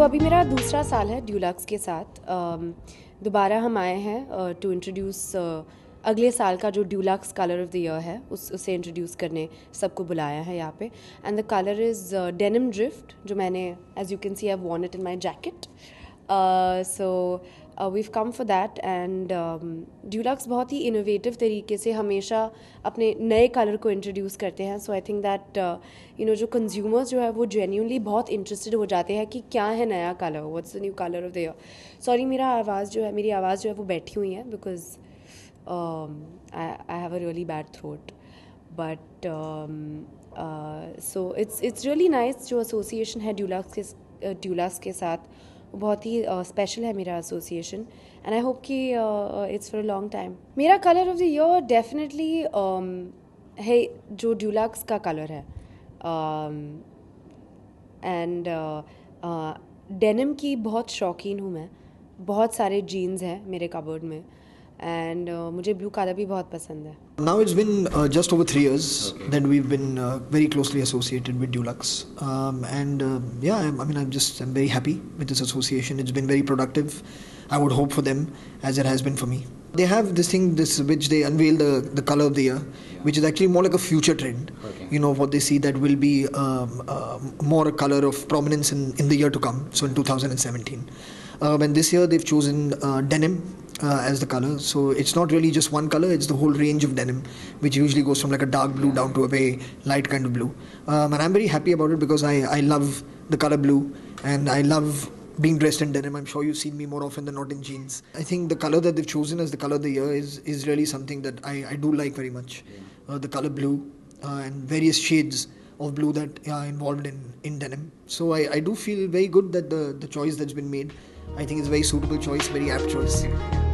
अभी मेरा दूसरा साल है ड्यूलक्स के साथ। दोबारा हम आए हैं टू इंट्रोड्यूस अगले साल का जो Dulux colour of the year है उसे इंट्रोड्यूस करने सबको बुलाया है यहाँ पे। And the colour is denim drift, जो मैंने as you can see I have worn it in my jacket. So we've come for that. And Dulux बहुत ही इनोवेटिव तरीके से हमेशा अपने नए कलर को इंट्रोड्यूस करते हैं। सो आई थिंक दैट जो कंज्यूमर्स जो है वो जेन्युइनली बहुत इंटरेस्टेड हो जाते हैं कि क्या है नया colour, what's the new colour of the year. Sorry मेरी आवाज़ जो है वो बैठी हुई है because I have a really bad throat, but so it's really nice जो एसोसिएशन है ड्यूलक्स के साथ, वो बहुत ही स्पेशल है मेरा एसोसिएशन। एंड आई होप कि it's for a long time. मेरा colour of the year definitely है जो ड्यूलक्स का कलर है। एंड डेनिम की बहुत शौकीन हूँ मैं, बहुत सारे जीन्स हैं मेरे कबर्ड में। एंड मुझे ब्लू कलर भी बहुत पसंद है। Now it's been just over 3 years that we've been very closely associated with Dulux, and yeah, I'm very happy with this association. It's been very productive. I would hope for them as it has been for me. They have this which they unveil the color of the year, which is actually more like a future trend. Okay. You know what they see that will be more a color of prominence in the year to come. So in 2017, and this year they've chosen denim as the color. So it's not really just one color, it's the whole range of denim, which usually goes from like a dark blue down to a very light kind of blue. And I'm very happy about it because I love the color blue and I love being dressed in denim. I'm sure you've seen me more often than not in jeans. I think the color that they've chosen as the color of the year is really something that I do like very much. The color blue and various shades of blue that are involved in denim. So I do feel very good that the choice that's been made, I think it's a very suitable choice, very apt choice.